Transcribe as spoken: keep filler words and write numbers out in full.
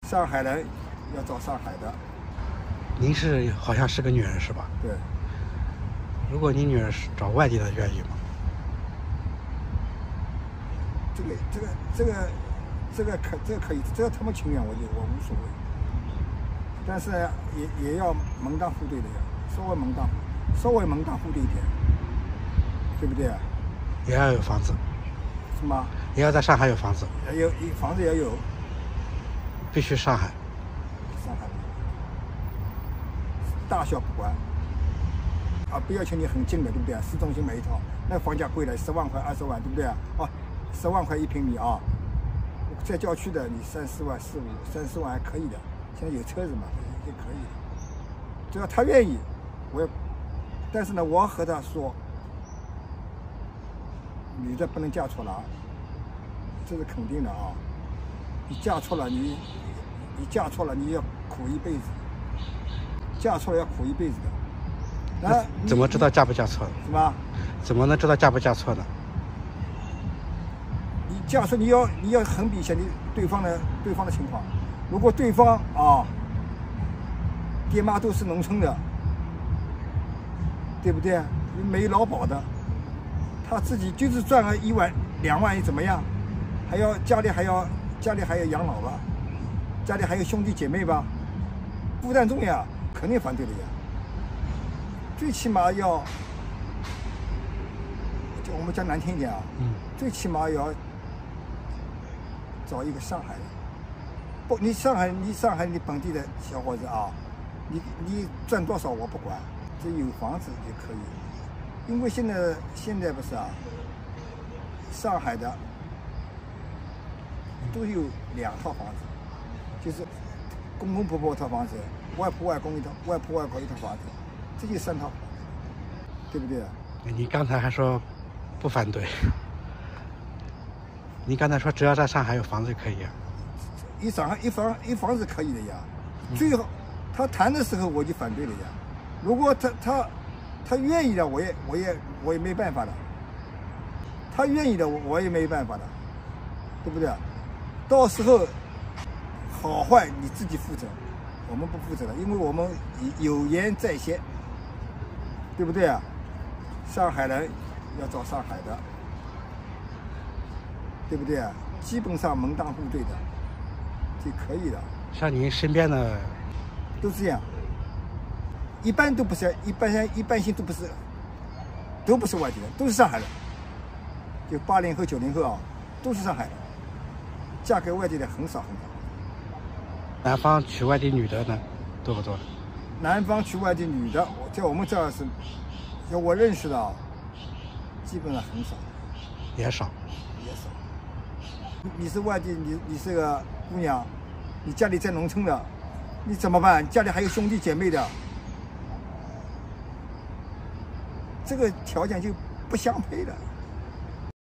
上海人要找上海的。 您是好像是个女人是吧？ 对。 如果你女儿是找外地的，愿意吗？ 这个这个这个这个可这个可以，只要他们情愿，我就我无所谓。但是也也要门当户对的呀，稍微门当稍微门当户对一点，对不对？ 也要有房子。 什么？ 也要在上海有房子。 也有房子也有。 必须上海。 上海。大小不管。啊，不要求你很近的，对不对？市中心买一套，那房价贵了，十万块、二十万，对不对？哦，十万块一平米啊。在郊区的，你三四万、四五、三四万还可以的。现在有车子嘛，也可以的。只要他愿意，我也。但是呢，我和他说，女的不能嫁错郎，这是肯定的啊。你嫁错了，你你嫁错了，你要苦一辈子。嫁错了要苦一辈子的。 那怎么知道嫁不嫁错？ 是吧？ 怎么能知道嫁不嫁错呢？ 你嫁错，你要你要横比一下你对方的对方的情况。如果对方啊，爹妈都是农村的，对不对？没劳保的，他自己就是赚个一万两万怎么样？还要家里还要家里还要养老吧？家里还有兄弟姐妹吧？负担重呀，肯定反对的呀。最起码要，就我们讲难听一点啊， 嗯， 最起码要找一个上海人。不，你上海，你上海你本地的小伙子啊，你你赚多少我不管，只有房子就可以。因为现在现在不是啊，上海的都有两套房子，就是公公婆婆一套房子，外婆外公一套，外婆外公一套房子。这就三套，对不对？ 你刚才还说不反对，你刚才说只要在上海有房子就可以啊。 一上海一房一房子可以的呀，最好他谈的时候我就反对了呀。如果他他他愿意的，我也我也我也没办法的。他愿意的，我我也没办法的，对不对？到时候好坏你自己负责，我们不负责的，因为我们有言在先。对不对啊？上海人要找上海的，对不对啊？基本上门当户对的就可以了。 像您身边的都是这样，一般都不是，一般一般性都不是，都不是外地人，都是上海人。就八零后、九零后啊，都是上海人，嫁给外地的很少很少。 南方娶外地女的呢，多不多？ 南方娶外地女的，在我们这儿是，就我认识的啊，基本上很少， 也少， 也少。你是外地，你你是个姑娘，你家里在农村的，你怎么办？家里还有兄弟姐妹的，这个条件就不相配了。